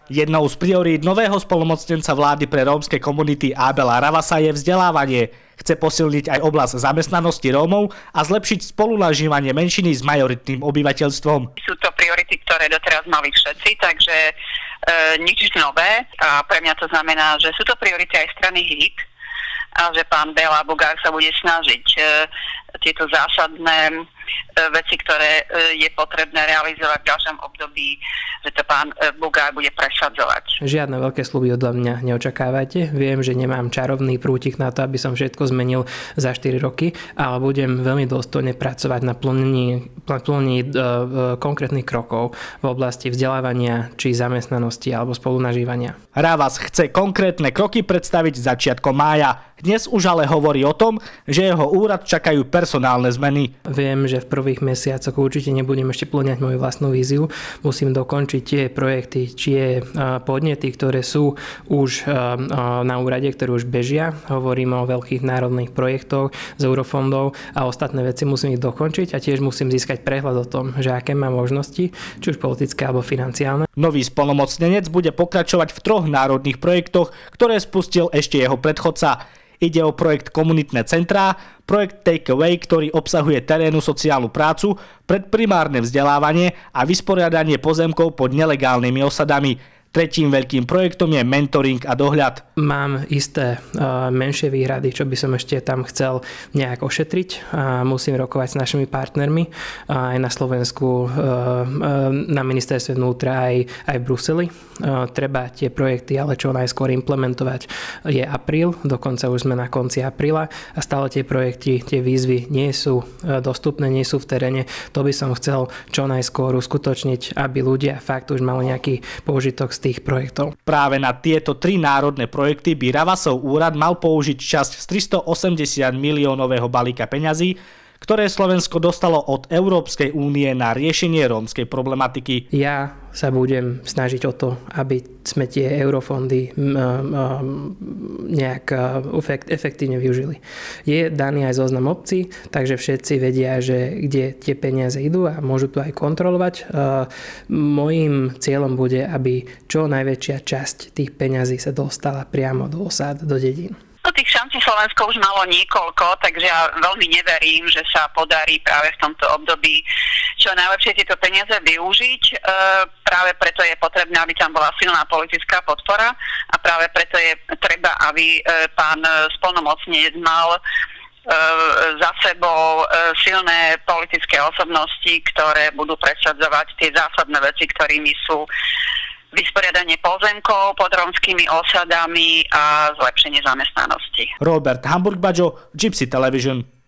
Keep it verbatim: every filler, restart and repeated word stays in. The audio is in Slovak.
Jednou z priorít nového splnomocnenca vlády pre rómske komunity Abela Ravasa je vzdelávanie. Chce posilniť aj oblasť zamestnanosti Rómov a zlepšiť spolunažívanie menšiny s majoritným obyvateľstvom. Sú to priority, ktoré doteraz mali všetci, takže e, nič nové. A pre mňa to znamená, že sú to priority aj strany há í té a že pán Béla Bugár sa bude snažiť e, tieto zásadné e, veci, ktoré e, je potrebné realizovať v ďalšom období, že to pán e, Bugár bude presadzovať. Žiadne veľké sľuby odo mňa neočakávajte. Viem, že nemám čarovný prútik na to, aby som všetko zmenil za štyri roky, ale budem veľmi dôstojne pracovať na plnení, plnení e, e, konkrétnych krokov v oblasti vzdelávania či zamestnanosti alebo spolunažívania. Ravas chce konkrétne kroky predstaviť začiatkom mája. Dnes už ale hovorí o tom, že jeho úrad čakajú personálne zmeny. Viem, že v prvých mesiacoch určite nebudem ešte plňať moju vlastnú víziu. Musím dokončiť tie projekty, tie podnety, ktoré sú už na úrade, ktoré už bežia. Hovorím o veľkých národných projektoch z eurofondov a ostatné veci musím ich dokončiť a tiež musím získať prehľad o tom, že aké mám možnosti, či už politické alebo financiálne. Nový splnomocnenec bude pokračovať v troch národných projektoch, ktoré spustil ešte jeho predchodca. Ide o projekt Komunitné centrá, projekt Take Away, ktorý obsahuje terénnu sociálnu prácu, predprimárne vzdelávanie a vysporiadanie pozemkov pod nelegálnymi osadami. Tretím veľkým projektom je mentoring a dohľad. Mám isté uh, menšie výhrady, čo by som ešte tam chcel nejak ošetriť. Uh, musím rokovať s našimi partnermi uh, aj na Slovensku, uh, uh, na ministerstve vnútra, aj, aj v Bruseli. Uh, treba tie projekty ale čo najskôr implementovať. Je apríl, dokonca už sme na konci apríla a stále tie projekty, tie výzvy nie sú uh, dostupné, nie sú v teréne. To by som chcel čo najskôr uskutočniť, aby ľudia fakt už mali nejaký použitok tých projektov. Práve na tieto tri národné projekty by Ravasov úrad mal použiť časť z tristoosemdesiat miliónového balíka peňazí, ktoré Slovensko dostalo od Európskej únie na riešenie rómskej problematiky. Ja sa budem snažiť o to, aby sme tie eurofondy nejak efektívne využili. Je daný aj zoznam obcí, takže všetci vedia, že kde tie peniaze idú a môžu to aj kontrolovať. Mojím cieľom bude, aby čo najväčšia časť tých peňazí sa dostala priamo do osád, do dedín. No, tých šancí Slovensko už malo niekoľko, takže ja veľmi neverím, že sa podarí práve v tomto období čo najlepšie tieto peniaze využiť. E, práve preto je potrebné, aby tam bola silná politická podpora a práve preto je treba, aby e, pán splnomocnenec mal e, za sebou e, silné politické osobnosti, ktoré budú presadzovať tie zásadné veci, ktorými sú vysporiadanie pozemkov pod rómskymi osadami a zlepšenie zamestnanosti. Robert Hamburg-Baggio, Gypsy Television.